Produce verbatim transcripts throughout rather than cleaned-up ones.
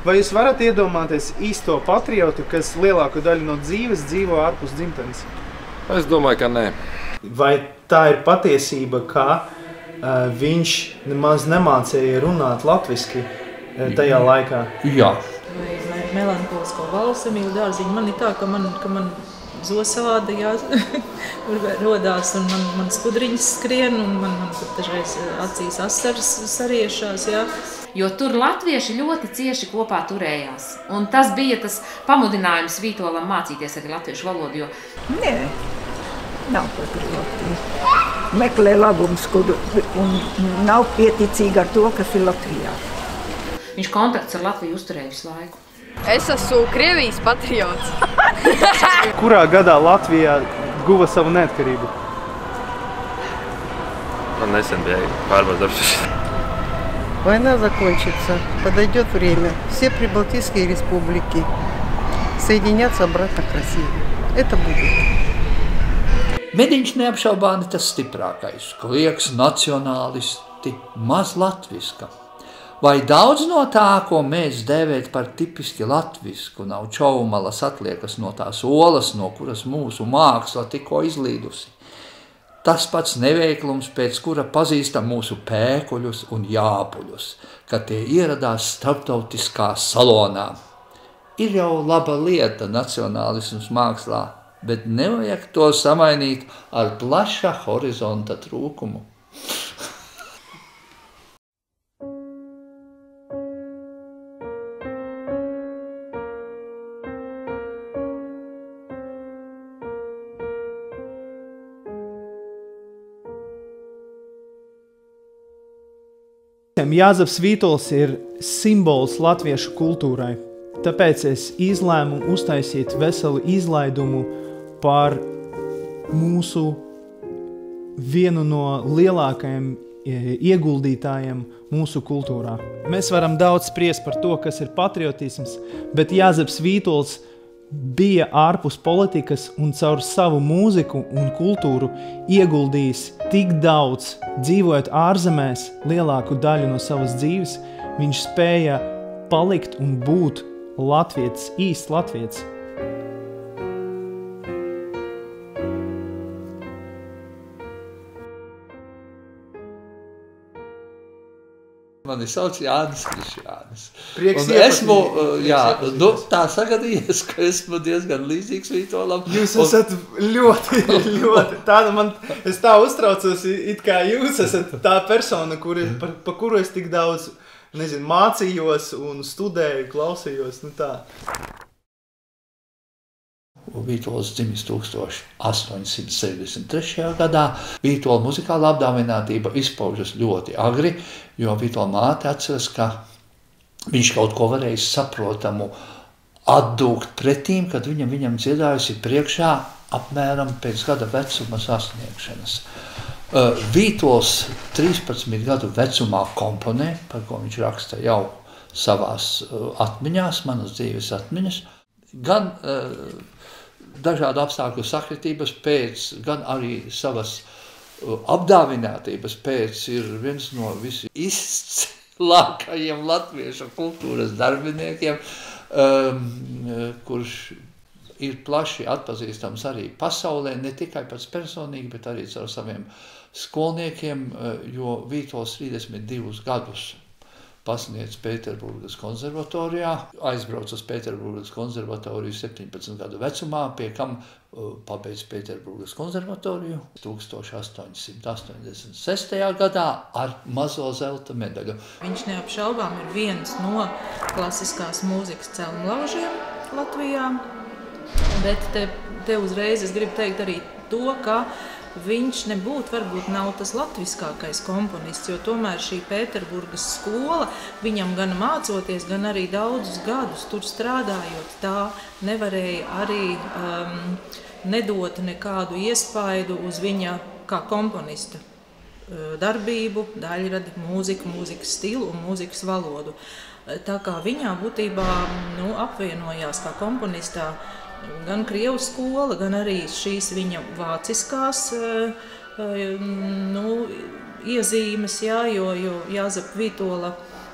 Vai jūs varat iedomāties īsto patriotu, kas lielāko daļu no dzīves dzīvo ārpus dzimtenes? Es domāju, ka nē. Vai tā ir patiesība, ka uh, viņš nemaz nemācīja runāt latviski uh, tajā laikā? Jā. Vai, vai melanholisko valsts, Emīļa Dārziņa. Man ir tā, ka man, ka man zosāda jā, rodās un man, man skudriņas skrien un man, man pat dažreiz acīs asaras sariešās, jā. Jo tur latvieši ļoti cieši kopā turējās. Un tas bija tas pamudinājums Vītolam mācīties arī latviešu valodu, jo... Nē, nav patriotija. Meklē labums, kur un nav pieticīgi ar to, kas ir Latvijā. Viņš kontakts ar Latviju uzturēja visu laiku. Es esmu Krievijas patriots. Kurā gadā Latvijā guva savu neatkarību? Man nesen bija pārbaudams. Война закончится, подойдет время. Все прибалтийские республики соединятся обратно к России. Это будет. Mediņš neapšaubāmi tas stiprākais, klieks nacionālisti, maz latviska. Vai daudz no tā, ko mēs dēvēt par tipiski latvisku, nav čaumalas atliekas no tās olas, no kuras mūsu māksla tikko izlīdusi? Tas pats neveiklums, pēc kura pazīstam mūsu pēkuļus un jāpuļus, kad tie ieradās starptautiskā salonā. Ir jau laba lieta nacionālisms mākslā, bet nevajag to samainīt ar plaša horizonta trūkumu. Jāzeps Vītols ir simbols latviešu kultūrai, tāpēc es izlēmu uztaisīt veselu izlaidumu par mūsu vienu no lielākajiem ieguldītājiem mūsu kultūrā. Mēs varam daudz spriest par to, kas ir patriotisms, bet Jāzeps Vītols bija ārpus politikas un caur savu mūziku un kultūru ieguldījis tik daudz, dzīvojot ārzemēs lielāku daļu no savas dzīves, viņš spēja palikt un būt latvietis, īsts latvietis. Mani sauc Jānis Krišjānis. Prieks un esmu, iepazīties. jā, nu, tā sagadījies, ka esmu diezgan līdzīgs Vītolam. Jūs esat ļoti, ļoti, tāda man, es tā uztraucos, it kā jūs esat tā persona, kuri, par, par kuru es tik daudz, nezinu, mācījos un studēju, klausījos, nu tā. Vītols dzimis tūkstoš astoņsimt sešdesmit trešajā gadā. Vītola muzikāla apdāvinātība izpaužas ļoti agri, jo Vītola māte atceras, ka viņš kaut ko varējis saprotamu atdūgt pretīm, kad viņam, viņam dziedājusi priekšā apmēram pēc gada vecuma sasniegšanas. Vītols trīspadsmit gadu vecumā komponē, par ko viņš raksta jau savās atmiņās, manas dzīves atmiņas, gan dažādu apstākļu sakritības pēc, gan arī savas apdāvinātības pēc ir viens no visi izcilākajiem latviešu kultūras darbiniekiem, um, kurš ir plaši atpazīstams arī pasaulē, ne tikai pats personīgi, bet arī caur saviem skolniekiem, jo Vītols trīsdesmit divus gadus pasniedz Pēterburgas konservatorijā, aizbrauc uz Pēterburgas konservatoriju septiņpadsmit gadu vecumā, pie kam uh, pabeidz Pēterburgas konservatoriju tūkstoš astoņsimt astoņdesmit sestajā gadā ar mazo zelta medaļu. Viņš neapšaubām ir viens no klasiskās mūzikas celmlaužiem Latvijā, bet te, te uzreiz es gribu teikt arī to, ka viņš nebūtu, varbūt nav tas latviskākais komponists, jo tomēr šī Pēterburgas skola, viņam gan mācoties, gan arī daudzus gadus tur strādājot, tā nevarēja arī um, nedot nekādu iespaidu uz viņa kā komponista uh, darbību, daļradi, mūziku, mūzikas stilu un mūzikas valodu. Tā kā viņā būtībā nu, apvienojās kā komponistā gan krievu skola, gan arī šīs viņa vāciskās nu, iezīmes, jā, jo, jo Jāzepa Vītola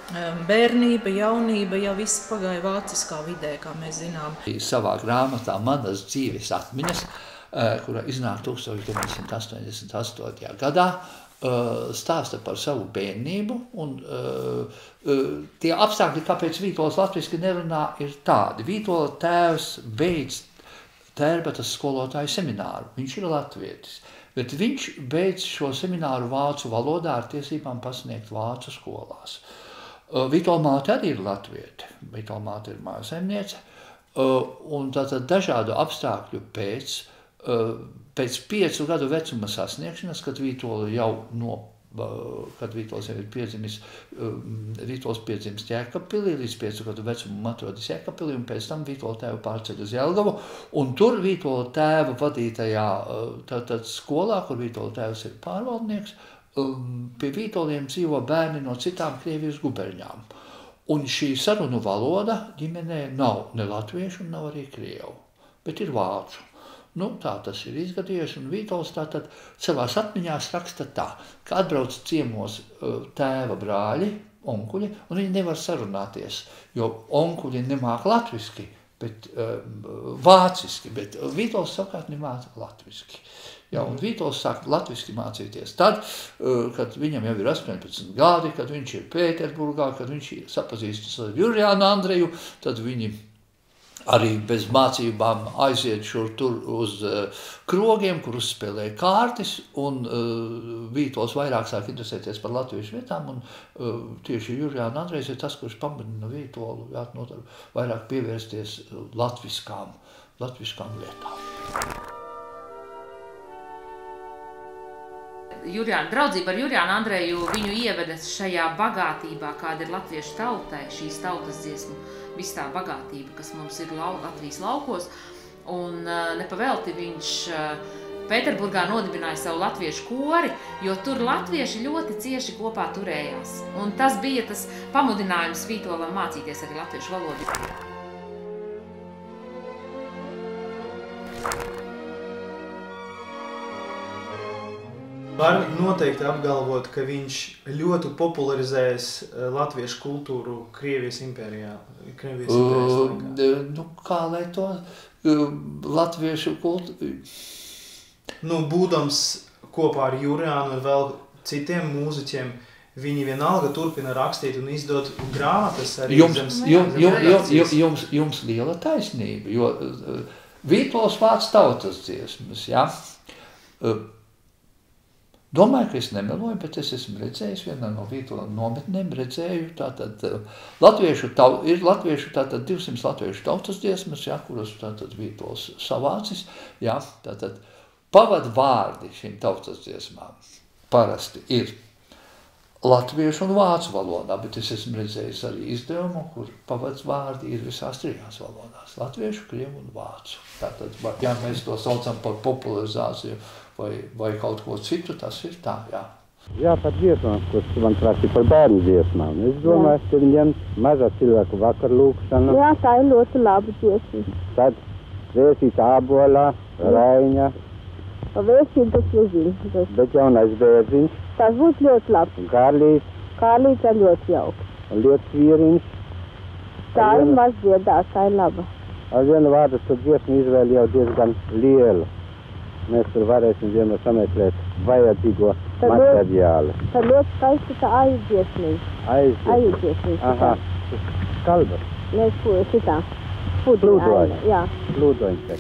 bērnība, jaunība jau viss pagāja vāciskā vidē, kā mēs zinām. Savā grāmatā Manas dzīves atmiņas, kura iznāk tūkstoš deviņi simti astoņdesmit astotajā gadā, stāsta par savu bērnību, un uh, uh, tie apstākļi, kāpēc Vītols latviski nerunā, ir tādi. Vītola tēvs beidz Tērbatas skolotāju semināru, viņš ir latvietis, bet viņš beidz šo semināru vācu valodā ar tiesībām pasniegt vācu skolās. Uh, Vītola māte arī ir latviete, Vītola māte ir mājasemniece, uh, un tātad dažādu apstākļu pēc, uh, Pēc piecu gadu vecuma sasniegšanas, kad Vītola jau no, kad Vītols jau ir piedzimis, Vītols piedzimis Jēkabpilī, līdz piecu gadu vecumam atrodas Jēkabpilī, un pēc tam Vītola tēvu pārceļ uz Jelgavu, un tur Vītola tēva vadītajā tātad skolā, kur Vītola tēvs ir pārvaldnieks, pie Vītoliem dzīvo bērni no citām Krievijas guberņām. Un šī sarunu valoda ģimenē nav ne latviešu, nav arī krievu, bet ir vācu. Nu, tā tas ir izgadījies, un Vītols tātad savās atmiņās raksta tā, ka atbrauc ciemos tēva brāļi, onkuļi, un viņi nevar sarunāties, jo onkuļi nemāk latviski, bet uh, vāciski, bet Vītols savukārt nemāk latviski. Ja, un Vītols sāk latviski mācīties tad, uh, kad viņam jau ir astoņpadsmit gadi, kad viņš ir Pēterburgā, kad viņš ir sapazīstis ar Jurjānu Andreju, tad viņi arī bez mācībām aiziet šur tur uz uh, krogiem, kur uzspēlē kārtis, un uh, Vītols vairāk sāk interesēties par latviešu vietām, un uh, tieši Jurjāna Andrejs ir tas, kurš pamudina Vītolu jā, notar, vairāk pievērsties latviskām, latviskām lietām. Jurjāna, draudzība ar Jurjānu Andreju viņu ievedas šajā bagātībā, kāda ir latviešu tautai, šīs tautas dziesmu, viss tā bagātība, kas mums ir lau, Latvijas laukos, un uh, nepavelti viņš uh, Pēterburgā nodibināja savu latviešu kori, jo tur latvieši ļoti cieši kopā turējās, un tas bija tas pamudinājums Vītolam mācīties arī latviešu valodu. Var noteikti apgalvot, ka viņš ļoti popularizēs latviešu kultūru Krievijas impērijā, Krievijas impērijas laikā. Uh, nu, kā lai to uh, latviešu kultūru? Nu, būdams kopā ar Jurjānu un vēl citiem mūziķiem, viņi vienalga turpina rakstīt un izdot grāmatas arī jums, zemes, jums, zemes jums, jums, jums, jums liela taisnība, jo uh, Vītols vāc tautas dziesmas, ja? Uh, Domāju, ka es nemeloju, bet es esmu redzējis vienā no Vītola nometnēm, redzēju tātad latviešu, tau, ir latviešu tātad divsimt latviešu tautas dziesmas, ja, kuras tātad Vītols savācis, ja, tātad pavad vārdi šīm tautas dziesmām parasti ir latviešu un vācu valodā, bet es esmu redzējis arī izdevumu, kur pavads vārdi ir visās trijās valodās, latviešu, krievu un vācu. Tātad, ja mēs to saucam par popularizāciju, Vai, vai kaut ko citu, tas ir tā, jā. Jā, par dziesmām, ko man prasīja par bērnu dziesmām. Es domāju, ka viņiem mazā cilvēku vakarlūkšana. Jā, tā ir ļoti laba dziesma. Tad vēsīt ābolā, raiņa. Vēsīt, tas nezinu. Bet jaunais bērziņš. Tas būtu ļoti labi. Kārlīts. Kārlīts ir ļoti jauki. Lietas vīriņš. Tā ir maz dziedāt, tā ir laba. Ar vienu vārdu, tad dziesma izvēle jau diezgan liela. Mēs tur varēsim vienmēr sameklēt vajadzīgo materiālu. Tā ļoti skaisti tā aizdziesmiņa. Aizdziesmiņa? Aizdziesmiņa. Aha, skalba? Nē, šitā. Plūdoņa. Jā. Plūdoņa.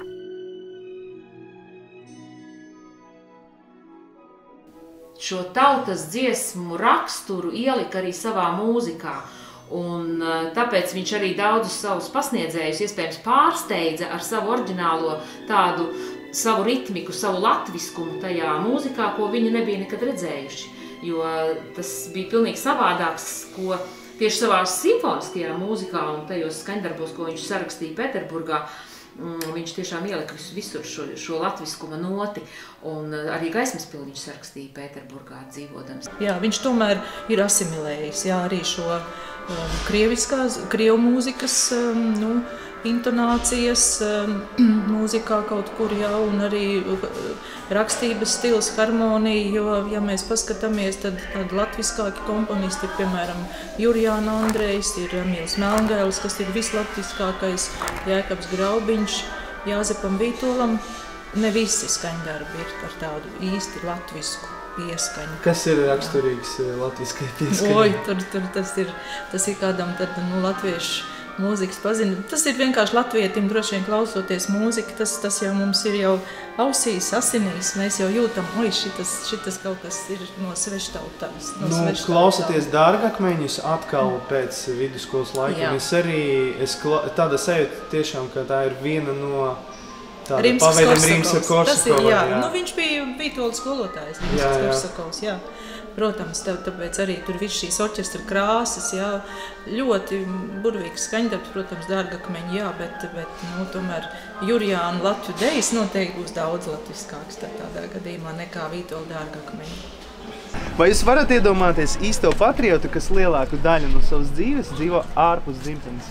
Šo tautas dziesmu raksturu ielika arī savā mūzikā. Un tāpēc viņš arī daudzus savus pasniedzējus iespējams pārsteidza ar savu oriģinālo tādu savu ritmiku, savu latviskumu tajā mūzikā, ko viņi nebija nekad redzējuši. Jo tas bija pilnīgi savādāks, ko tieši savā simfoniskajā mūzikā un tajos skaņdarbos, ko viņš sarakstīja Pēterburgā, viņš tiešām ielika visur šo, šo latviskuma noti, un arī Gaismaspili viņš sarakstīja Pēterburgā dzīvodams. Jā, viņš tomēr ir asimilējis, jā, arī šo um, krieviskās, krievu mūzikas um, nu, intonācijas mūzikā kaut kur, jā, un arī rakstības stils, harmonija, jo, ja mēs paskatāmies, tad, tad latviskāki komponisti ir, piemēram, Jurjāna Andrejs, ir Emīls Melngailis, kas ir vislatviskākais, Jēkabs Graubiņš, Jāzepam Vītolam. Ne visi skaņdarbi ir ar tādu īsti latvisku pieskaņu. Kas ir raksturīgs latviskai pieskaņai? Oi, tur, tur tas ir, tas ir kādam tad, nu, latviešu mūzikas pazina. Tas ir vienkārši latvietim, droši vien klausoties mūziku, tas, tas jau mums ir jau ausīs, asinīs, mēs jau jūtam, oi, šitas, šitas kaut kas ir no sveštautās. No nu, sveštautās. Klausoties Dārgakmeņus atkal pēc vidusskolas laikiem, es arī, es tāda sajūta tiešām, ka tā ir viena no tāda paveidam Rimska Korsakovs. Jā, jā. Nu, viņš bija Vītola skolotājs, Rimskas Korsakovs, jā. Protams, tā, tāpēc arī tur viss šīs orķestra krāsas, jā, ļoti burvīgs skaņdarbs, protams, Dārgakmeņi, jā, bet, bet nu, tomēr Jurjāna Latvu dejas noteikti būs daudz latviskāks tādā gadījumā nekā Vītola Dārgakmeņi. Vai jūs varat iedomāties īsto patriotu, kas lielāku daļu no savas dzīves dzīvo ārpus dzimtenes?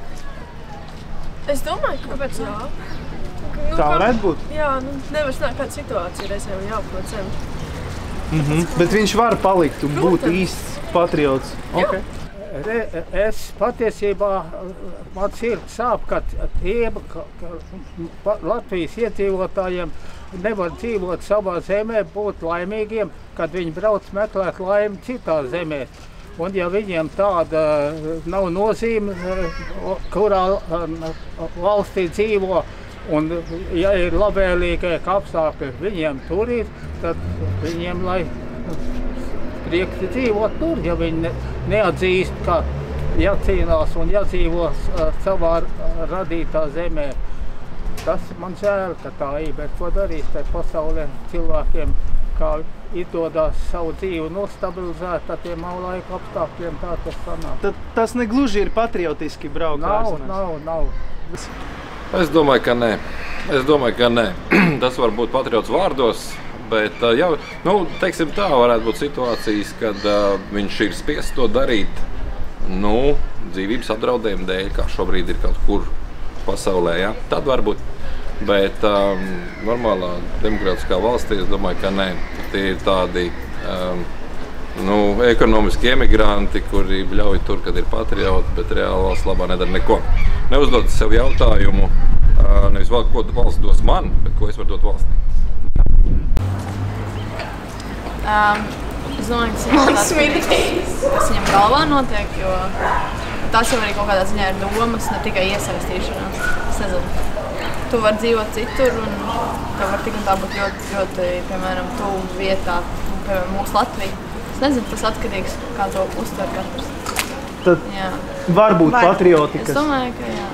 Es domāju, ka kāpēc jā. Nu, tā varētu būt? Jā, nu, nevar zināt, kāda situācija reizēm jāprot sevi. Mm-hmm. Bet viņš var palikt un būt īsts patriots. Okay. Re, es patiesībā, man sirds sāp, ka tiem ka, ka Latvijas iedzīvotājiem nevar dzīvot savā zemē, būt laimīgiem, kad viņi brauc meklēt laimi citā zemē. Un ja viņiem tāda nav nozīme, kurā valstī dzīvo, un ja ir labvēlīgāki apstākļi viņiem tur ir, tad viņiem lai prieks dzīvot tur, ja viņi ne, neatzīst, ka jācīnās un jādzīvos savā radītā zemē. Tas man žēl, ka tā ir, bet ko darīs tai pasaulē cilvēkiem, kā izdodās savu dzīvi nostabilizēt ar tiem laika apstākļiem, tā tas sanāk. Tad tas negluži ir patriotiski braukt ārzemēs? Nav, nav, nav. Es domāju, ka nē. Es domāju, ka nē. Tas var būt patriots vārdos, bet jau, nu, teiksim tā, varētu būt situācijas, kad uh, viņš ir spiests to darīt, nu, dzīvības apdraudējuma dēļ, kā šobrīd ir kaut kur pasaulē, ja? Tad varbūt. Bet um, normālā demokrātiskā valstī, es domāju, ka nē. Tie ir tādi um, nu, ekonomiski emigranti, kuri ļauj tur, kad ir patrioti, bet reāli valsts labā nedara neko. Neuzdod sev jautājumu, nevis vēl, ko valsts dos man, bet ko es varu dot valstī. Um, es domāju, ka tas ir tāds, kas viņam galvā notiek, jo tas jau arī kaut kādā ziņā ir domas, ne tikai iesaistīšanās. Es nezinu, tu vari dzīvot citur un tev var tik un tā būt ļoti, ļoti, piemēram, tuvu vietā, piemēram, mūsu Latvija. Es nezinu, tas atkarīgs, kā to uztver katrs. Tad jā. Var būt var. Patrioti, kas... Es domāju, ka jā.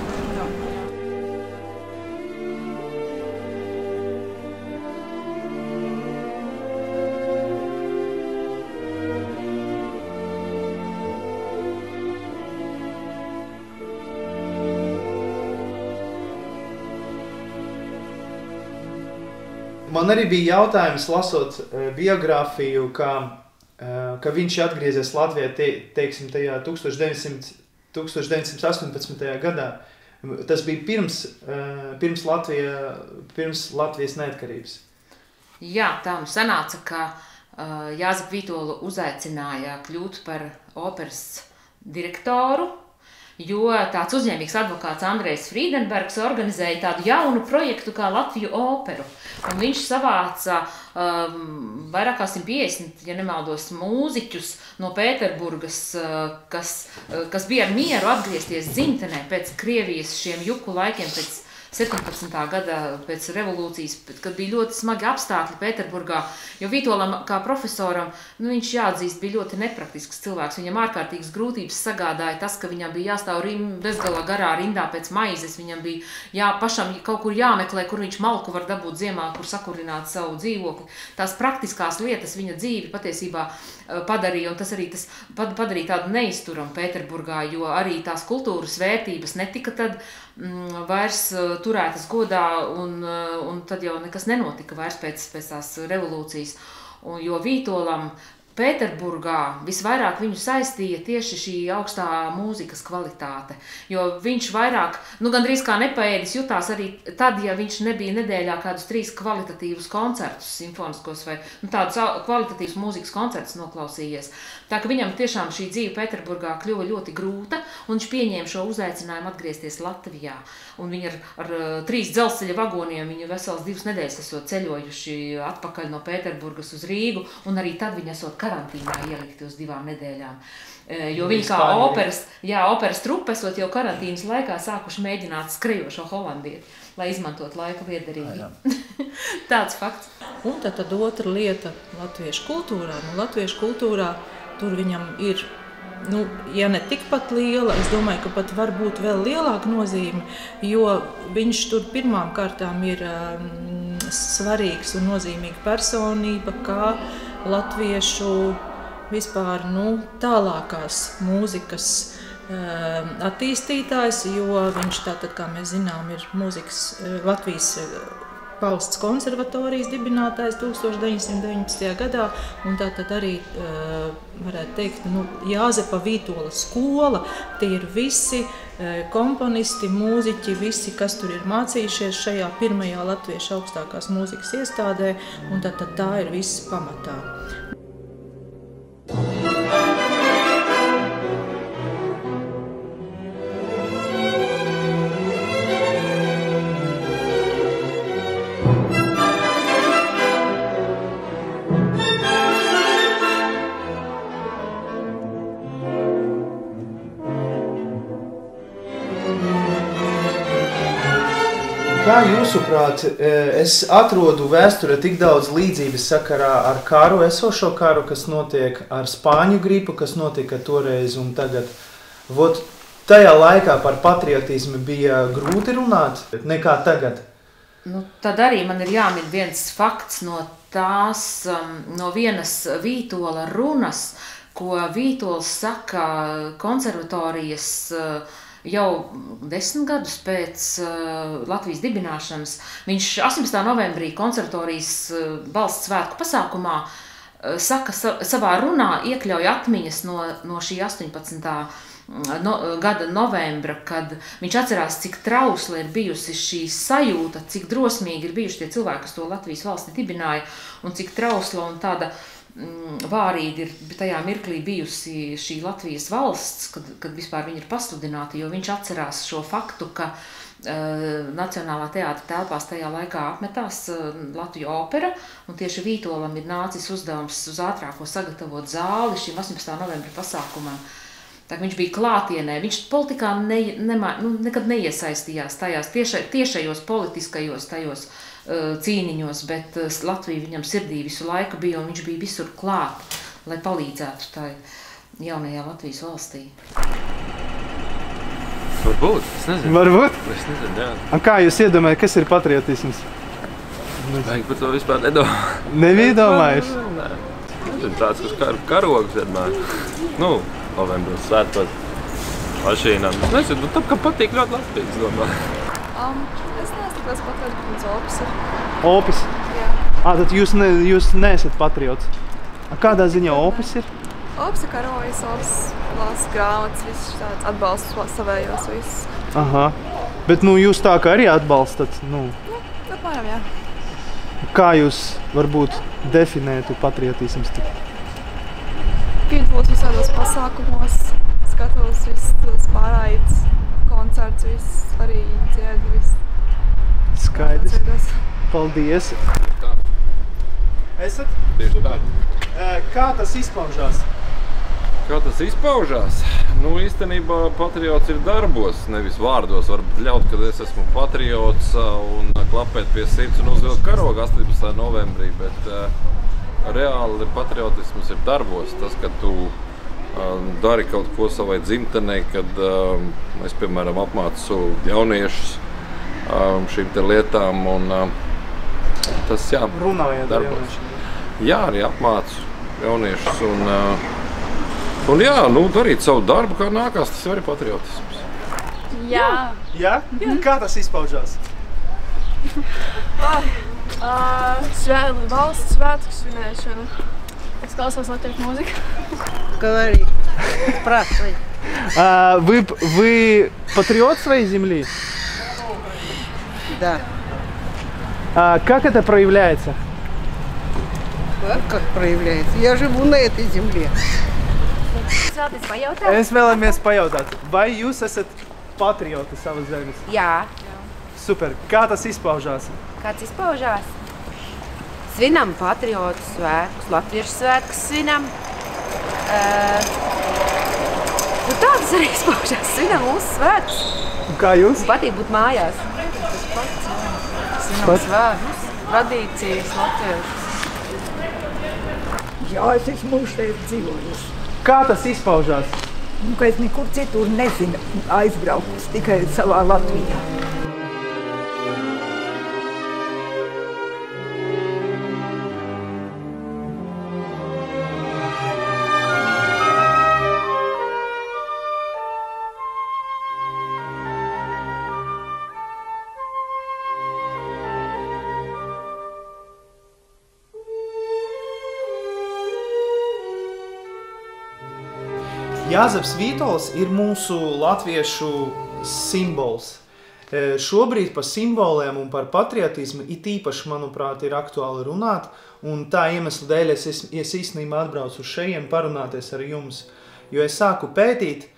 Man arī bija jautājums, lasot biogrāfiju, ka ka viņš atgriezies Latvijā, te, teiksim, tajā tukstovš deviņsimt astoņpadsmitajā gadā. Tas bija pirms, pirms, Latvija, pirms Latvijas neatkarības. Jā, tā nu sanāca, ka uh, Jāzepu Vītolu uzaicināja kļūt par operas direktoru, jo tāds uzņēmīgs advokāts Andrejs Frīdenbergs organizēja tādu jaunu projektu kā Latviju operu. Un viņš savāca um, vairāk kā simt piecdesmit, ja nemaldos, mūziķus no Pēterburgas, uh, kas, uh, kas bija ar mieru atgriezties dzimtenē pēc Krievijas šiem juku laikiem, pēc septiņpadsmitā gada pēc revolūcijas, kad bija ļoti smagi apstākļi Pēterburgā, jo Vītolam kā profesoram, nu, viņš jāatzīst, bija ļoti nepraktisks cilvēks. Viņam ārkārtīgas grūtības sagādāja tas, ka viņam bija jāstāv rim, bezgalā garā rindā pēc maizes, viņam bija jā, pašam kaut kur jāmeklē, kur viņš malku var dabūt ziemā, kur sakurināt savu dzīvokli. Tās praktiskās lietas viņa dzīvi patiesībā padarīja, un tas arī tas padarīja tādu neizturamu Pēterburgā, jo arī tās kultūras vērtības netika tad mm, vairs turētas godā, un, un tad jau nekas nenotika vairs pēc, pēc tās revolūcijas. Un, jo Vītolam Pēterburgā visvairāk viņu saistīja tieši šī augstā mūzikas kvalitāte, jo viņš vairāk, nu gandrīz kā nepaēdis jutās arī tad, ja viņš nebija nedēļā kādus trīs kvalitatīvus koncertus simfoniskos vai nu, tādus kvalitatīvus mūzikas koncertus noklausījies. Tā ka viņam tiešām šī dzīve Pēterburgā kļuva ļoti grūta, un viņš pieņēma šo uzaicinājumu atgriezties Latvijā. Un viņi ar, ar trīs dzelzceļa vagoniem, viņu vesels divas nedēļas esot ceļojuši atpakaļ no Pēterburgas uz Rīgu, un arī tad viņi esot karantīnā ielikti uz divām nedēļām. Jo viņi kā operas, jā, operas trupa esot jau karantīnas laikā sākuši mēģināt skrejošo holandieti, lai izmantot laika liederīgi. Tāds fakts. Un tad, tad otra lieta latviešu kultūrā. Nu, latviešu kultūrā tur viņam ir, nu, ja ne tikpat liela, es domāju, ka pat var būt vēl lielāka nozīme, jo viņš tur pirmām kārtām ir um, svarīgs un nozīmīga personība, kā latviešu vispār nu, tālākās mūzikas um, attīstītājs, jo viņš tātad, kā mēs zinām, ir mūzikas Latvijas valsts konservatorijas dibinātājs tūkstoš deviņsimt deviņpadsmitajā gadā, un tātad arī, uh, varētu teikt, nu, Jāzepa Vītola skola, tie ir visi uh, komponisti, mūziķi, visi, kas tur ir mācījušies šajā pirmajā latviešu augstākās mūzikas iestādē, un tātad tā ir viss pamatā. Kā jūsuprāt, es atrodu vēsturē tik daudz līdzības sakarā ar karu, esošo karu, kas notiek ar Spāņu gripu, kas notika toreiz un tagad. Vot tajā laikā par patriotismu bija grūti runāt, nekā tagad. Nu, tad arī man ir jāmin viens fakts no tās, no vienas Vītola runas, ko Vītols saka konservatorijas jau desmit gadus pēc uh, Latvijas dibināšanas. Viņš astoņpadsmitā novembrī konservatorijas uh, valsts svētku pasākumā uh, saka sa savā runā, iekļauj atmiņas no, no šī astoņpadsmitā no, gada novembra, kad viņš atcerās, cik trausla ir bijusi šī sajūta, cik drosmīgi ir bijuši tie cilvēki, kas to Latvijas valsti dibināja, un cik trausla un tāda vārīgi ir tajā mirklī bijusi šī Latvijas valsts, kad, kad vispār viņi ir pasludināti, jo viņš atcerās šo faktu, ka uh, Nacionālā teātra telpās tajā laikā apmetās uh, Latviju opera, un tieši Vītolam ir nācis uzdevums uz ātrāko sagatavot zāli šim astoņpadsmitā novembra pasākumam. Tā viņš bija klātienē, viņš politikā ne, nema, nu, nekad neiesaistījās tajās tieša, tiešajos politiskajos tajos cīniņos, bet Latvija viņam sirdī visu laiku bija, un viņš bija visur klāt, lai palīdzētu tai jaunajā Latvijas valstī. Varbūt, es nezinu. Varbūt? Es nezinu, jā. Un kā jūs iedomājat, kas ir patriotisms? Vajag par to vispār nedomāt. Nebija domājuši? Nē. Tāds, kas kar, karogs vienmēr. Nu, novembros svētkos mašīnām. Es nezinu, nu, tā kā patīk ļoti Latvijas, domāju. Um, es neesmu kāds patriots, bet mans opis ir. Opis? Jā. Ā, tad jūs, ne, jūs neesat patriots. Kādā ziņā opis ir? Opis ir karojas, opis lās grāmatas, viss tāds atbalsts savējos, viss. Aha. Bet, nu, jūs tā kā arī atbalstat, nu. Nu, apmēram, jā. Kā jūs, varbūt, definētu patriotismus? Piedalot visādos pasākumos, skatos viss pārājas, koncerts, viss, arī dziedu, viss. Skaidrs. Paldies. Tā. Esat? Tieši tā. Kā tas izpaužās? Kā tas izpaužās? Nu, īstenībā patriots ir darbos, nevis vārdos. Varbūt ļaut, kad es esmu patriots un klapēt pie sirds un uzvilkt karogu astoņpadsmitā novembrī, bet uh, reāli patriotisms ir darbos. Tas, kad tu uh, dari kaut ko savai dzimtenei, kad uh, es, piemēram, apmācu jauniešus uh, šīm te lietām un uh, tas, jā, runājot darbos. Jā, arī apmācu jauniešus un uh, Un jā, nu, darīt savu darbu, kā nākās, tas arī patriotisms. Jā. Jā? Jā? Kā tas izpaužās? ah, uh, svē, valsts svētku svinēšana. Es klausos latviešu mūziku. Говори, спрашивай. А, вы, вы патриот своей земли? Да. А как это проявляется? Как, как проявляется? Я живу на этой земле. Es vēlamies pajautāt, vai jūs esat patrioti savas zemes? Jā. Super. Kā tas izpaužās? Kāds izpaužās? Svinam patriotu svētkus, latviešu svētkus svinam. Uh, nu tā tas arī izpaužās. Svinam mūsu svētkus. Kā jūs? Patīk būt mājās. Tas pats, jā. Svinam svētkus, tradīcijas, latviešus. Jā, es esmu šeit dzīvojusi. Kā tas izpaužās? Nu, ka es nekur citur nezinu aizbraukus, tikai savā Latvijā. Jāzeps Vītols ir mūsu latviešu simbols. Šobrīd par simboliem un par patriotismu it īpaši, manuprāt, ir aktuāli runāt, un tā iemesla dēļ es, es īstenībā atbraucu uz šejien parunāties ar jums, jo es sāku pētīt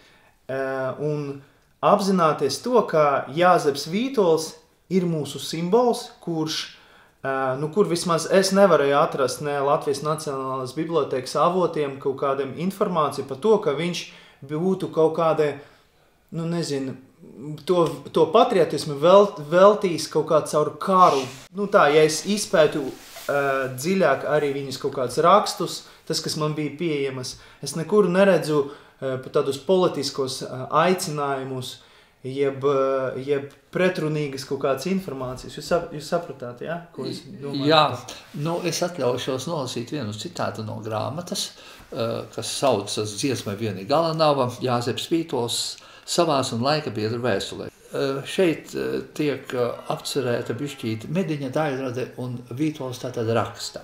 un apzināties to, ka Jāzeps Vītols ir mūsu simbols, kurš nu, kur vismaz es nevarēju atrast ne Latvijas Nacionālās bibliotēkas avotiem kaut kādiem informāciju par to, ka viņš būtu kaut kāda, nu nezinu, to, to patriotismu velt, veltīs kaut kā caur karu. Nu tā, ja es izpētu uh, dziļāk arī viņas kaut kādus rakstus, tas, kas man bija pieejamas, es nekur neredzu uh, pat tādus politiskos uh, aicinājumus, jeb, jeb pretrunīgas kaut kādas informācijas. Jūs, sap, jūs sapratāt, ja? Ko es domāju? Jā, nu es atļaušos nolasīt vienu citātu no grāmatas, kas saucas Dziesmai vieni galanava, Jāzeps Vītols savās un laika biedra vēstulē. Šeit tiek apcerēta bišķīta Mediņa daļrade un Vītols tātad raksta.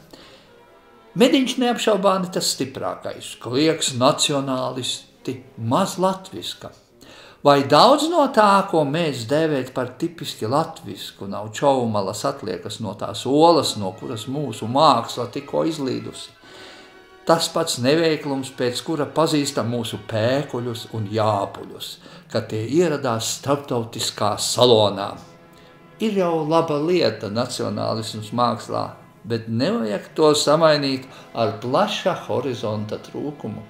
Mediņš neapšaubāni tas stiprākais, klieks nacionālisti, maz latviska. Vai daudz no tā, ko mēs dēvēt par tipiski latvisku, nav čaumalas atliekas no tās olas, no kuras mūsu māksla tikko izlīdusi? Tas pats neveiklums, pēc kura pazīstam mūsu pēkuļus un jāpuļus, kad tie ieradās starptautiskā salonā. Ir jau laba lieta nacionālisms mākslā, bet nevajag to samainīt ar plaša horizonta trūkumu.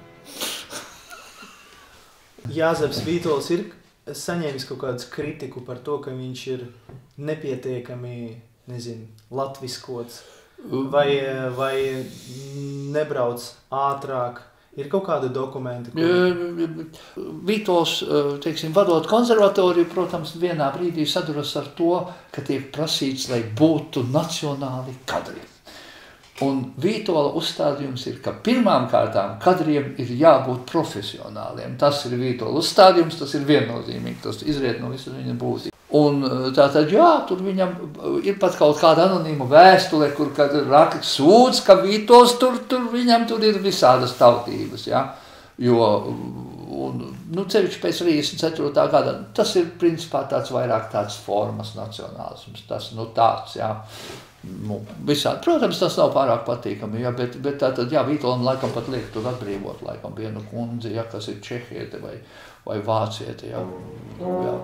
Jāzeps Vītols ir saņēmis kaut kādu kritiku par to, ka viņš ir nepietiekami, nezinu, latviskots, vai, vai nebrauc ātrāk. Ir kaut kādi dokumenti? Ko... Vītols, teiksim, vadot konservatoriju, protams, vienā brīdī saduras ar to, ka tiek prasīts, lai būtu nacionāli kadri. Un Vītola uzstādījums ir, ka pirmām kārtām kadriem ir jābūt profesionāliem. Tas ir Vītola uzstādījums, tas ir viennozīmīgi, tas izriet no visas viņa būtības. Un tātad, jā, tur viņam ir pat kaut kāda anonīma vēstule, kur kad raksta sūdz, ka Vītols tur, tur, viņam tur ir visādas tautības, jā. Jo, un, nu, cevišķi pēc trīsdesmit ceturtā gada, tas ir principā tāds vairāk tāds formas nacionālisms, tas, nu, tāds, jā. Nu, visādi. Protams, tas nav pārāk patīkami, ja, bet, bet tātad, jā, Vītolam laikam pat liek tur atbrīvot, laikam, vienu kundzi, ja, kas ir čehiete vai, vai vāciete, ja, jā.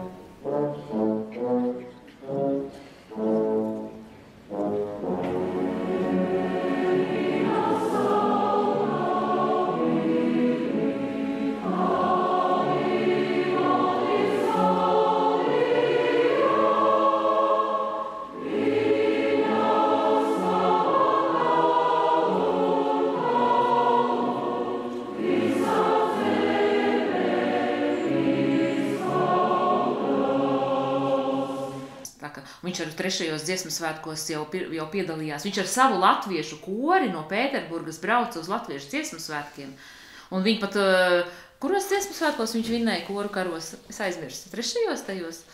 Viņš ar trešajos dziesmu svētkos jau, jau piedalījās. Viņš ar savu latviešu kori no Pēterburgas brauca uz latviešu dziesmu svētkiem. Un viņi pat, kuros dziesmu svētkos viņš vinnēja koru karos? Es aizmirstu, trešajos tajos.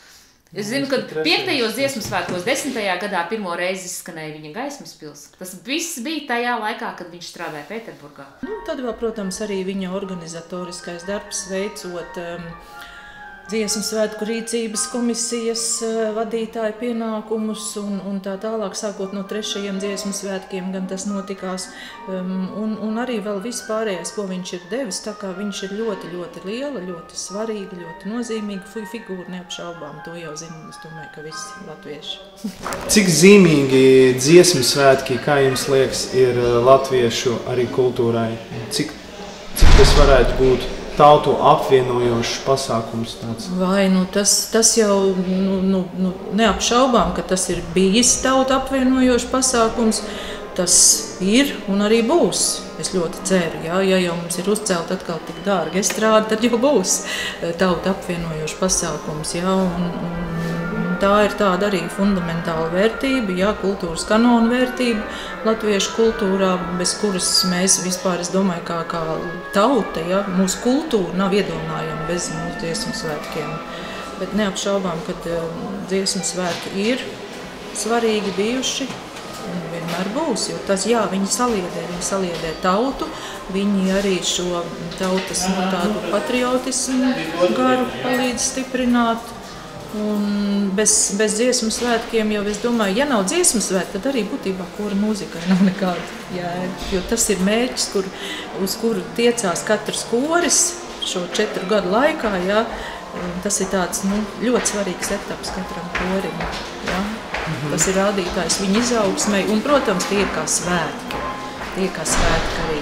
Es zinu, ka piektajos dziesmu svētkos desmitajā gadā pirmo reizi izskanēja viņa Gaismas pils. Tas viss bija tajā laikā, kad viņš strādāja Pēterburgā. Nu, tad vēl, protams, arī viņa organizatoriskais darbs veicot um, dziesmu svētku rīcības komisijas uh, vadītāja pienākumus un, un tā tālāk, sākot no trešajiem dziesmu svētkiem, gan tas notikās. Um, un, un arī vēl viss pārējais, ko viņš ir devis, tā kā viņš ir ļoti, ļoti liela, ļoti svarīga, ļoti nozīmīga figūra, neapšaubām. To jau zinu, es domāju, ka visi latvieši. Cik zīmīgi dziesmu svētki, kā jums liekas, ir latviešu arī kultūrai? Cik, cik tas varētu būt tautu apvienojošs pasākums tāds? Vai, nu tas, tas jau nu, nu, nu, neapšaubām, ka tas ir bijis tautu apvienojošs pasākums. Tas ir un arī būs. Es ļoti ceru, jā, ja jau mums ir uzcelt atkal tik dārga estrāde, tad jau būs tautu apvienojošs pasākums. Jā, un, un tā ir tāda arī fundamentāla vērtība, jā, kultūras kanona vērtība latviešu kultūrā, bez kuras mēs vispār, es domāju, kā, kā tauta, jā, mūsu kultūra nav iedomājama bez mūsu dziesmu svētkiem. Bet neapšaubām, ka dziesmu svētki ir svarīgi bijuši un vienmēr būs, jo tas, jā, viņi saliedē, viņi saliedē tautu, viņi arī šo tautas nu, tādu patriotismu garu palīdz stiprināt. Un bez, bez dziesmu svētkiem jau, es domāju, ja nav dziesmu svētki, tad arī būtībā kora mūzikai nav nekāda jēga, jo tas ir mērķis, kur, uz kuru tiecās katrs koris šo četru gadu laikā, jā. Tas ir tāds, nu, ļoti svarīgs etaps katram korim, jā. Mhm. Tas ir rādītājs viņa izaugsmei, un, protams, tie ir kā svētki, tie ir kā svētki arī.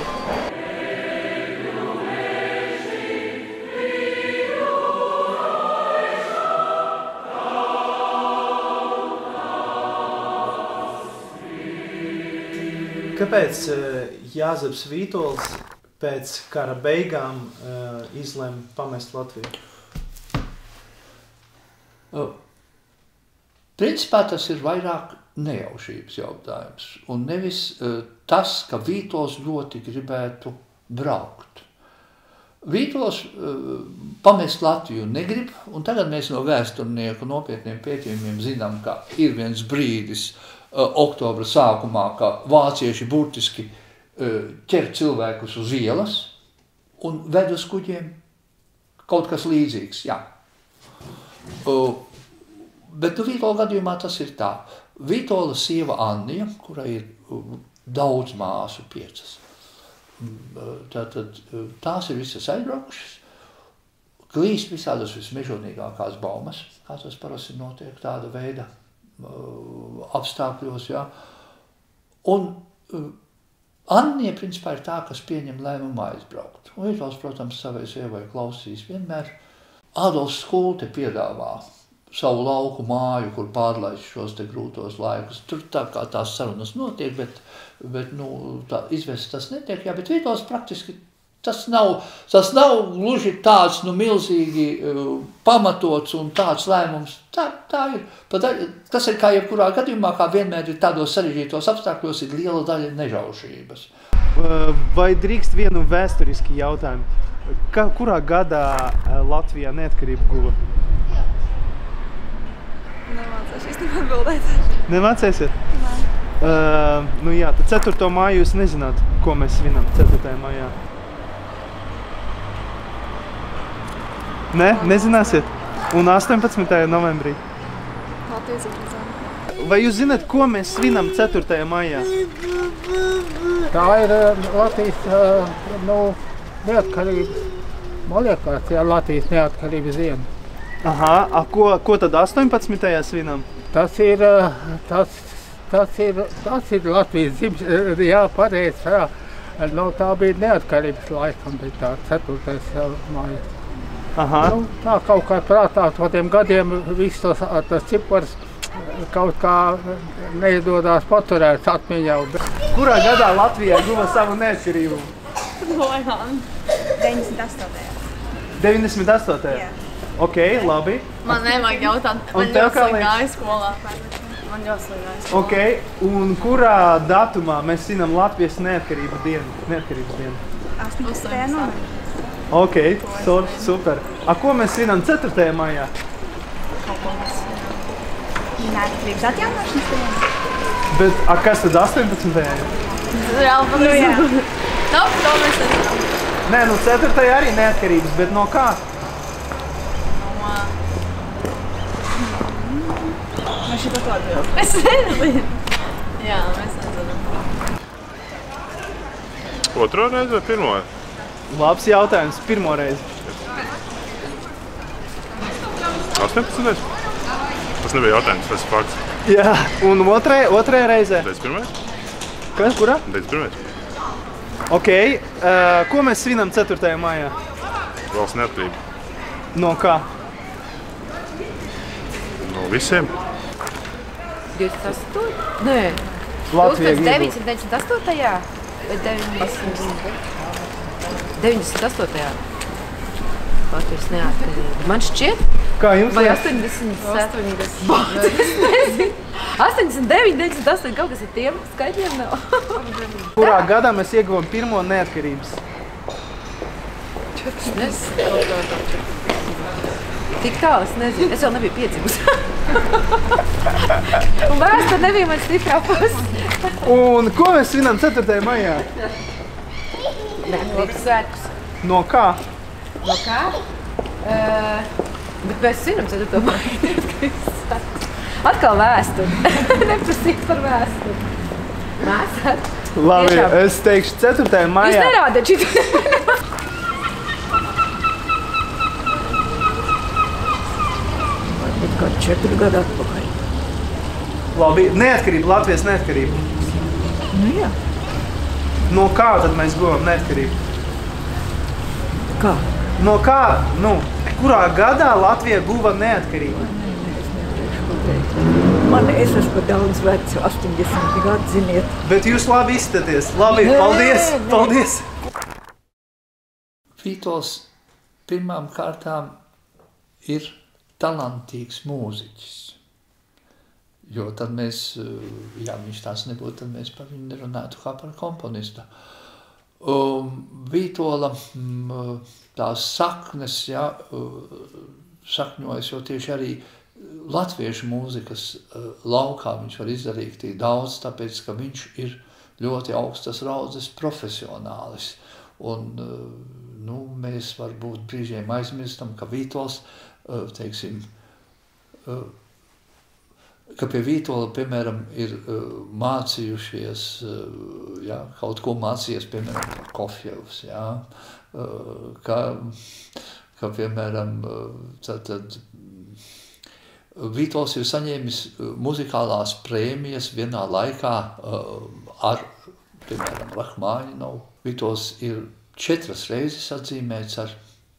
Kāpēc Jāzeps Vītols pēc kara beigām izlēma pamest Latviju? Principā tas ir vairāk nejaušības jautājums, un nevis uh, tas, ka Vītols ļoti gribētu braukt. Vītols uh, pamest Latviju negrib, un tagad mēs no vēsturnieku nopietniem pētījumiem zinām, ka ir viens brīdis uh, oktobra sākumā, ka vācieši burtiski uh, ķer cilvēkus uz ielas un ved uz kuģiem. Kaut kas līdzīgs, jā. Uh, Bet nu, Vītola gadījumā tas ir tā. Vītola sieva Annija, kurai ir daudz māsu, piecas. Tātad tās ir visas aizbraukušas, klīst visādas vismežonīgākās baumas, kā tas parasti notiek tāda veida apstākļos, jā. Un Annija, principā, ir tā, kas pieņem lēmumu aizbraukt. Un Vītols, protams, savai sievai klausīs vienmēr. Adolfs Skulte piedāvā savu lauku māju, kur pārlaist šos te grūtos laikus. Tur tā kā tās sarunas notiek, bet, bet nu, tā izvēsts tas netiek, jā, bet Vītols praktiski tas nav, tas nav gluži tāds, nu, milzīgi uh, pamatots un tāds lēmums. Tā, tā ir. Pat, tas ir kā jebkurā gadījumā, kā vienmēr ir tādos sarežģītos apstākļos, ir liela daļa nežaušības. Vai drīkst vienu vēsturiski jautājumu? Ka, kurā gadā Latvijā neatkarību guva? Nemācēšu īstenībā atbildēt. Nemācēsiet? Nē. Uh, nu jā, tad ceturto māju jūs nezināt, ko mēs svinam ceturtajā mājā. Nē, nezināsiet? Un astoņpadsmitajā novembrī? Latvijas izredzēm. Vai jūs zināt, ko mēs svinam ceturtajā mājā? Tā ir Latvijas, nu, neatkarības, man liekas, jā, Latvijas neatkarības diena. Aha, a, ko, ko tad astoņpadsmitajā svinam? Tas ir, tas, tas ir, tas ir Latvijas dzims, jā, pareiz, jā. Nu, tā bija neatkarības laikam, bija tā ceturtais māja. Aha. Nu, tā kaut kā prātā to tiem gadiem viss tos, tas cipars kaut kā neizdodās paturēt atmiņā. Kurā gadā Latvijā guva savu neatkarību? deviņdesmit astotajā. deviņdesmit astotajā? Ok, labi. Man nevajag jautāt, man ļoti slīgi gāja skolā. Man ļoti slīgi gāja skolā. Ok, un kurā datumā mēs svinam Latvijas neatkarību dienu? Neatkarības dienu? astoņpadsmitajā novembrī. Ok, super. A ko mēs svinam ceturtajā maijā? kaut ko mēs neatkarības atjaunošanas dienu. Bet, a, kas tad astoņpadsmitajā? Jā, nu jā. Nu, to mēs nezinām. Nē, nu ceturtajā arī neatkarības, bet no kā? No... Mēs šito to atbildu. Es nezinu. Jā, mēs nezinām. Otro reizi vai pirmo? Labs jautājums, pirmo reizi. astoņpadsmitais? Tas nebija jautājums, tas ir fakts. Jā, un otrai, otrajā reizē? Deids pirmais? Kas, kurā? Deids pirmais. Ok, uh, ko mēs svinam ceturtajā maijā? Valsts neatkarība. No kā? No visiem. divdesmit astotajā? Nē. Latvija deviņdesmit deviņdesmit astotajā? Vai deviņdesmit deviņdesmit astotajā? Latvijas neatkarība. Man šķiet? Kā jums? Vai astoņdesmit septiņi? astoņdesmit deviņi, deviņdesmit astoņi, kaut kas ar tiem skaitļiem nav. Kurā gadā mēs ieguvām pirmo neatkarības? Tik tālu es nezinu. Es vēl nebiju piedzimusi. Un vēsture nebija man stiprā puse. Un ko mēs svinam ceturtajā maijā? Neatkarības svētkus. No kā? No kā? Uh, bet mēs svinam ceturto maiju neatkarības svētkus. Atkal vēsturi. Neprasīt par vēsturi. Mēsāt. Labi, Tiešām. es teikšu ceturtajā maijā. Jūs nerādat šitu. Varbūt kā četri gadi atpakaļ. Labi, neatkarība, Latvijas neatkarība. Nu jā. No kā tad mēs guvām neatkarību? Kā? No kā, nu, kurā gadā Latvija guva neatkarību? Man es esmu par daudz vecu, astoņdesmit gadu, ziniet. Bet jūs labi izskaties. Labi, Nē, paldies, nē. paldies. Vītols pirmām kārtām ir talantīgs mūziķis. Jo tad mēs, ja viņš tās nebūtu, tad mēs par viņu nerunātu kā par komponistu. Um, Vītola um, tās saknes, ja, sakņojas, jo tieši arī latviešu mūzikas uh, laukā viņš var izdarīt tik daudz, tāpēc, ka viņš ir ļoti augstas raudzes profesionālis. Un, uh, nu, mēs varbūt brīžiem aizmirstam, ka Vītols, uh, teiksim, uh, ka pie Vītola, piemēram, ir uh, mācījušies, uh, ja, kaut ko mācījies, piemēram, Kofjevs, ja, uh, ka, ka, piemēram, uh, tad, tad Vītols ir saņēmis muzikālās prēmijas vienā laikā uh, ar, piemēram, Rahmaņinovu. Vītols ir četras reizes atzīmēts ar,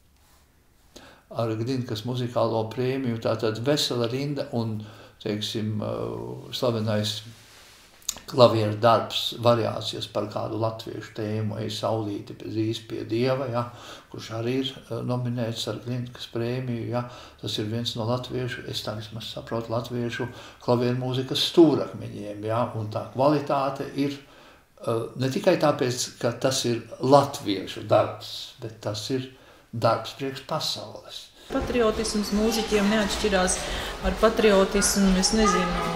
ar Glinkas muzikālo prēmiju, tātad vesela rinda un, teiksim, uh, slavenais klavieru darbs, variācijas par kādu latviešu tēmu, Ej saulīti drīz pie Dieva, ja, kurš arī ir uh, nominēts ar Glinkas prēmiju, ja, tas ir viens no latviešu, es tā vismaz saprotu, latviešu klavieru mūzikas stūrakmeņiem, ja, un tā kvalitāte ir uh, ne tikai tāpēc, ka tas ir latviešu darbs, bet tas ir darbs priekš pasaules. Patriotisms mūziķiem neatšķirās ar patriotismu, es nezinu,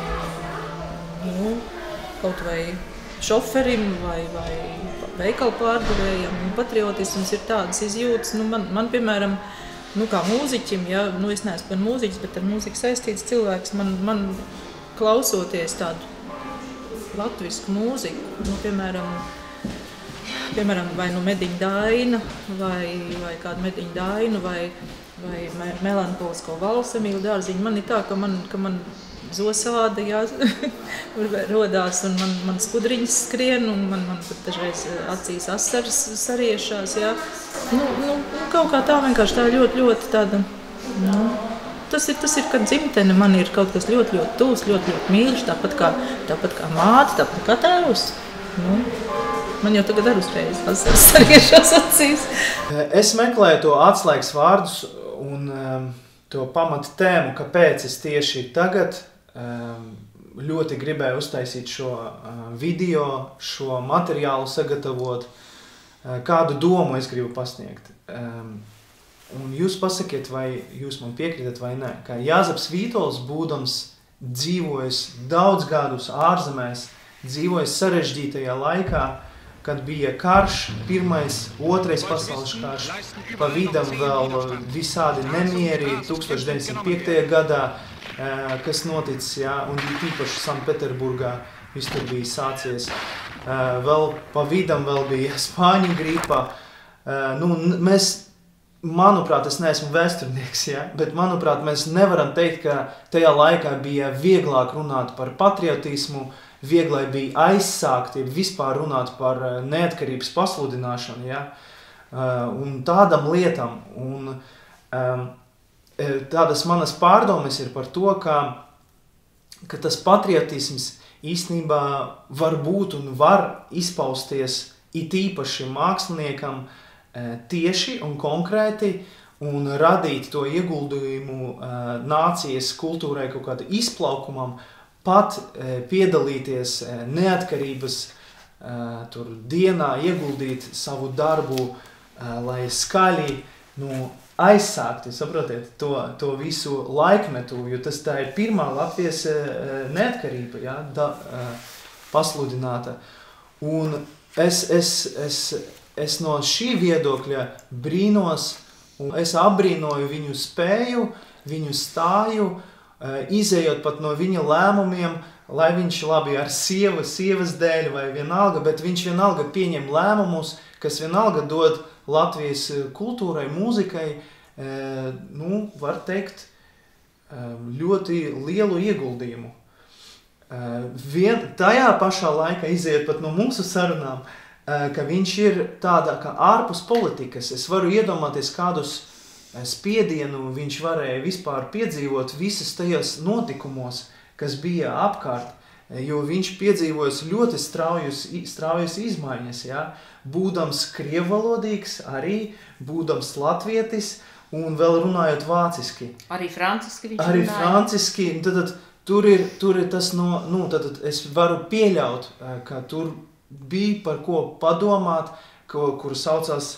nu, kaut vai šoferim vai, vai veikalu pārdevējam. Patriotisms ir tādas izjūtas, nu, man, man piemēram, nu, kā mūziķim, ja, nu, es neesmu par mūziķis, bet ar mūziku saistīts cilvēks, man, man klausoties tādu latvisku mūziku, nu, piemēram, piemēram, vai nu Mediņa Daina, vai, vai kādu Mediņa Dainu, vai, vai melanholisko valsu Emīlu Dārziņu, man ir tā, ka man, ka man zosāde, jā, rodās, un man, man skudriņas skrien, un man, man pat dažreiz acīs asaras sariešās, jā. Nu, nu, kaut kā tā vienkārši tā ļoti, ļoti tāda, nu, tas ir, tas ir, kad dzimtene man ir kaut kas ļoti, ļoti tūs, ļoti, ļoti mīļš, tāpat kā, tāpat kā māte, tāpat kā tēvs. Nu, man jau tagad ar uzreiz asaras sariešās acīs. Es meklēju to atslēgas vārdus un um, to pamata tēmu, kāpēc es tieši tagad um, ļoti gribēju uztaisīt šo uh, video, šo materiālu sagatavot, uh, kādu domu es gribu pasniegt. Um, un jūs pasakiet, vai jūs man piekritat vai nē, ka Jāzeps Vītols, būdams dzīvojis daudz gadus ārzemēs, dzīvojis sarežģītajā laikā, kad bija karš, pirmais, otrais pasaules karš, pa vidam vēl visādi nemieri tūkstoš deviņsimt piektajā gadā, kas noticis, jā, un tīpaši Sanktpēterburgā viss tur bija sācies. Vēl pa vidam vēl bija Spāņu gripa. Nu, mēs, manuprāt, es neesmu vēsturnieks, ja? Bet manuprāt, mēs nevaram teikt, ka tajā laikā bija vieglāk runāt par patriotismu, vieglai bija aizsākt, ja vispār runāt par neatkarības pasludināšanu, ja? Un tādam lietam. Un um, tādas manas pārdomas ir par to, ka, ka tas patriotisms īstenībā var būt un var izpausties it īpaši māksliniekam tieši un konkrēti un radīt to ieguldījumu nācijas kultūrai kaut kāda izplaukumam, pat piedalīties neatkarības tur dienā, ieguldīt savu darbu, lai skaļi nu, aizsākt, saprotiet, to, to visu laikmetu, jo tas tā ir pirmā Latvijas neatkarība, ja, da, pasludināta. Un es, es, es, es no šī viedokļa brīnos, un es abrīnoju viņu spēju, viņu stāju, izējot pat no viņa lēmumiem, lai viņš labi ar sievu, sievas dēļ vai vienalga, bet viņš vienalga pieņem lēmumus, kas vienalga dod Latvijas kultūrai, mūzikai, nu, var teikt, ļoti lielu ieguldījumu. Vien, tajā pašā laikā iziet pat no mūsu sarunām, ka viņš ir tādā kā ārpus politikas. Es varu iedomāties, kādus spiedienu viņš varēja vispār piedzīvot visas tajos notikumos, kas bija apkārt, jo viņš piedzīvojas ļoti straujus, straujas izmaiņas, ja? Būdams krievvalodīgs, arī būdams latvietis un vēl runājot vāciski. Arī franciski viņš Arī runāja. franciski, tad, tad tur ir, tur ir tas no, nu, tad, tad es varu pieļaut, ka tur bija par ko padomāt, ko, kur saucās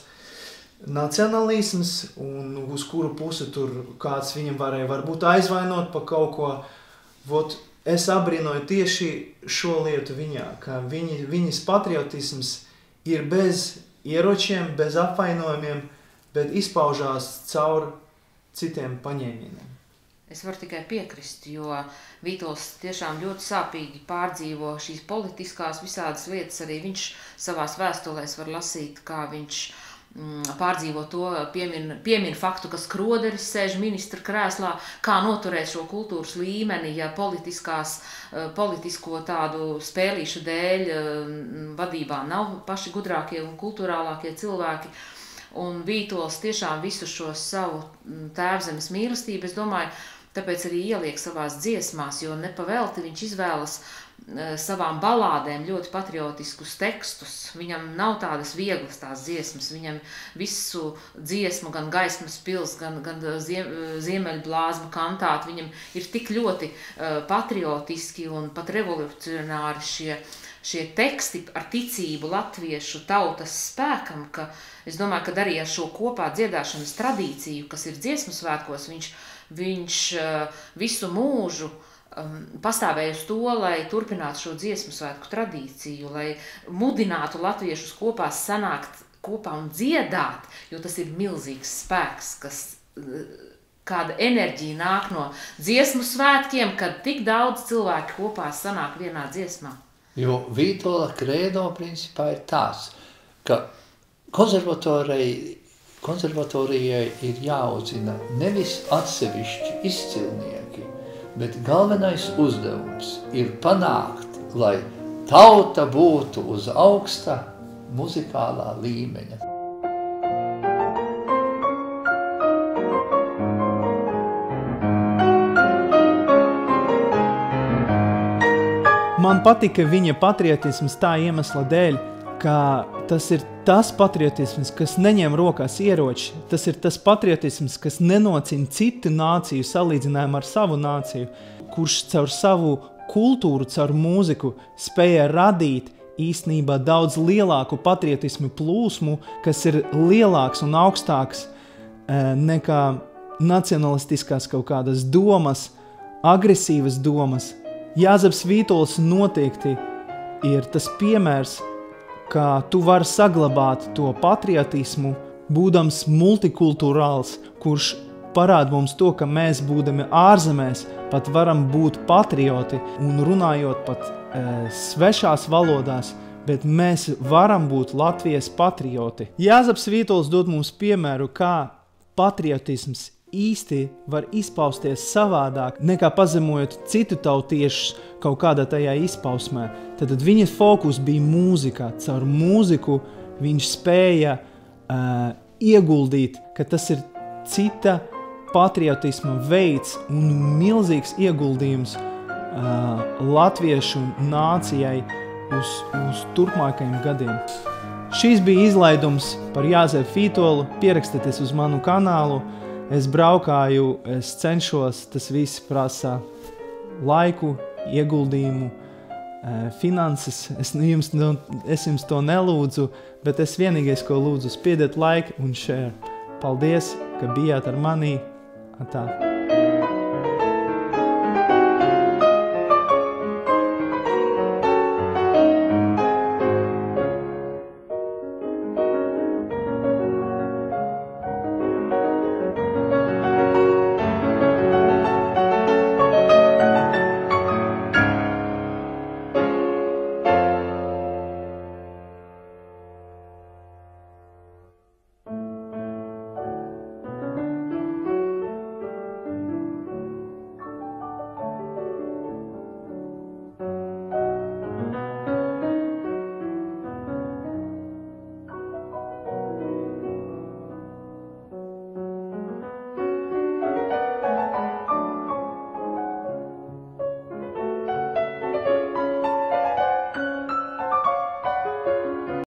nacionalisms, un uz kuru pusi tur kāds viņam varēja varbūt aizvainot pa kaut ko. Vot, es abrīnoju tieši šo lietu viņā, ka viņi, viņas patriotisms ir bez ieročiem, bez apvainojumiem, bet izpaužās caur citiem paņēmieniem. Es varu tikai piekrist, jo Vītols tiešām ļoti sāpīgi pārdzīvo šīs politiskās visādas lietas. Arī viņš savās vēstulēs var lasīt, kā viņš pārdzīvo to, piemin, piemin faktu, ka Skroderis sēž ministra krēslā, kā noturēt šo kultūras līmeni, ja politiskās, politisko tādu spēlīšu dēļ vadībā nav paši gudrākie un kulturālākie cilvēki. Un Vītols tiešām visu šo savu tēvzemes mīlestību, es domāju, tāpēc arī ieliek savās dziesmās, jo nepavelti viņš izvēlas savām balādēm ļoti patriotiskus tekstus. Viņam nav tādas vieglas tās dziesmas, viņam visu dziesmu, gan Gaismas pils, gan, gan ziem, Ziemeļblāzma kantāt, viņam ir tik ļoti uh, patriotiski un pat revolucionāri šie, šie teksti ar ticību latviešu tautas spēkam, ka es domāju, ka arī ar šo kopā dziedāšanas tradīciju, kas ir dziesmu svētkos, viņš, viņš uh, visu mūžu Um, pastāvēja uz to, lai turpinātu šo dziesmu svētku tradīciju, lai mudinātu latviešus kopā sanākt kopā un dziedāt, jo tas ir milzīgs spēks, kas, kāda enerģija nāk no dziesmu svētkiem, kad tik daudz cilvēki kopā sanāk vienā dziesmā. Jo Vītola kredo principā ir tās, ka konservatorijai, konservatorijai ir jāaudzina nevis atsevišķi izcilnieki, bet galvenais uzdevums ir panākt, lai tauta būtu uz augsta muzikālā līmeņa. Man patika viņa patriotisms tā iemesla dēļ, ka tas ir tas patriotisms, kas neņem rokās ieroči. Tas ir tas patriotisms, kas nenocina citu nāciju salīdzinājumu ar savu nāciju, kurš caur savu kultūru, caur mūziku spēja radīt īstenībā daudz lielāku patriotismu plūsmu, kas ir lielāks un augstāks nekā nacionalistiskās kaut kādas domas, agresīvas domas. Jāzeps Vītols noteikti ir tas piemērs, kā tu vari saglabāt to patriotismu, būdams multikulturāls, kurš parāda mums to, ka mēs, būdami ārzemēs, pat varam būt patrioti un runājot pat e, svešās valodās, bet mēs varam būt Latvijas patrioti. Jāzeps Vītols dod mums piemēru, kā patriotisms īsti var izpausties savādāk, nekā pazemojot citu tautiešus kaut kādā tajā izpausmē. Tad viņa fokus bija mūzikā. Caur mūziku viņš spēja uh, ieguldīt, ka tas ir cita patriotisma veids un milzīgs ieguldījums uh, latviešu nācijai uz, uz turpmākajiem gadiem. Šīs bija izlaidums par Jāzepu Vītolu. Pierakstieties uz manu kanālu. Es braukāju, es cenšos, tas viss prasa laiku, ieguldījumu, finanses. Es jums, es jums to nelūdzu, bet es vienīgais, ko lūdzu, spiediet laiku un share. Paldies, ka bijāt ar mani. Atā.